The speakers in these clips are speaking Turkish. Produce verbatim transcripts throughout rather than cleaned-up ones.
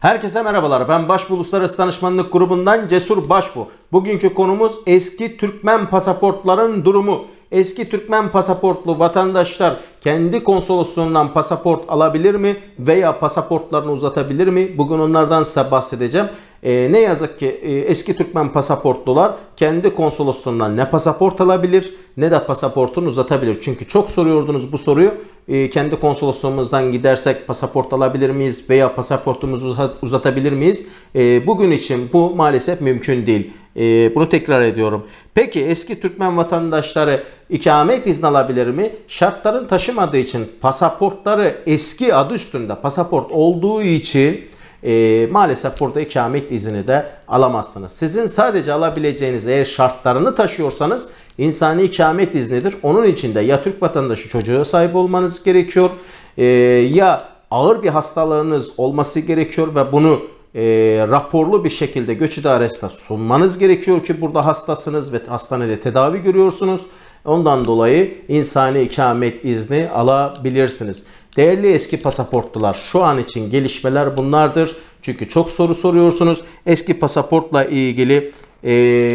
Herkese merhabalar. Ben Başbu Uluslararası Danışmanlık Grubu'ndan Cesur Başbu. Bugünkü konumuz eski Türkmen pasaportların durumu. Eski Türkmen pasaportlu vatandaşlar kendi konsolosluğundan pasaport alabilir mi veya pasaportlarını uzatabilir mi? Bugün onlardan size bahsedeceğim. Ee, ne yazık ki e, eski Türkmen pasaportlular kendi konsolosluğundan ne pasaport alabilir ne de pasaportunu uzatabilir. Çünkü çok soruyordunuz bu soruyu. E, kendi konsolosluğumuzdan gidersek pasaport alabilir miyiz veya pasaportumuzu uzat, uzatabilir miyiz? E, bugün için bu maalesef mümkün değil. E, bunu tekrar ediyorum. Peki eski Türkmen vatandaşları ikamet izni alabilir mi? Şartların taşımadığı için pasaportları eski adı üstünde pasaport olduğu için E, maalesef burada ikamet izni de alamazsınız. Sizin sadece alabileceğiniz, eğer şartlarını taşıyorsanız, insani ikamet iznidir. Onun için de ya Türk vatandaşı çocuğa sahip olmanız gerekiyor e, ya ağır bir hastalığınız olması gerekiyor ve bunu e, raporlu bir şekilde göç idaresine sunmanız gerekiyor ki burada hastasınız ve hastanede tedavi görüyorsunuz. Ondan dolayı insani ikamet izni alabilirsiniz. Değerli eski pasaportlular, şu an için gelişmeler bunlardır. Çünkü çok soru soruyorsunuz. Eski pasaportla ilgili e,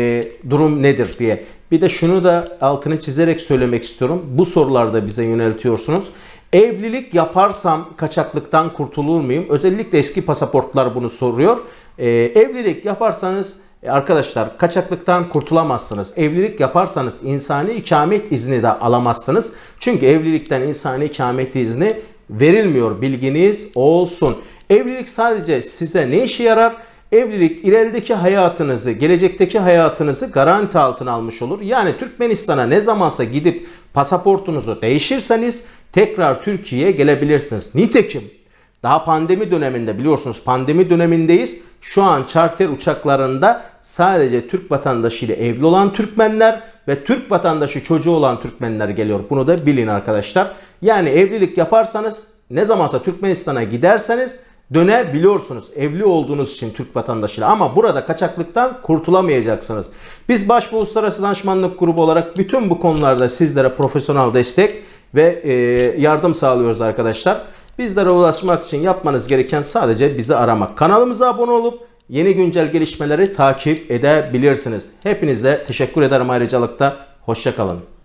durum nedir diye. Bir de şunu da altını çizerek söylemek istiyorum. Bu sorularda bize yöneltiyorsunuz. Evlilik yaparsam kaçaklıktan kurtulur muyum? Özellikle eski pasaportlar bunu soruyor. E, evlilik yaparsanız arkadaşlar kaçaklıktan kurtulamazsınız. Evlilik yaparsanız insani ikamet izni de alamazsınız. Çünkü evlilikten insani ikamet izni verilmiyor. Bilginiz olsun. Evlilik sadece size ne işe yarar? Evlilik ilerideki hayatınızı, gelecekteki hayatınızı garanti altına almış olur. Yani Türkmenistan'a ne zamansa gidip pasaportunuzu değişirseniz tekrar Türkiye'ye gelebilirsiniz. Nitekim daha pandemi döneminde, biliyorsunuz pandemi dönemindeyiz. Şu an charter uçaklarında sadece Türk vatandaşı ile evli olan Türkmenler ve Türk vatandaşı çocuğu olan Türkmenler geliyor. Bunu da bilin arkadaşlar. Yani evlilik yaparsanız, ne zamansa Türkmenistan'a giderseniz dönebiliyorsunuz. Evli olduğunuz için Türk vatandaşıyla. Ama burada kaçaklıktan kurtulamayacaksınız. Biz Başbu Uluslararası Danışmanlık Grubu olarak bütün bu konularda sizlere profesyonel destek ve e, yardım sağlıyoruz arkadaşlar. Bizlere ulaşmak için yapmanız gereken sadece bizi aramak. Kanalımıza abone olup yeni güncel gelişmeleri takip edebilirsiniz. Hepinize teşekkür ederim ayrıcalıkta. Hoşça kalın.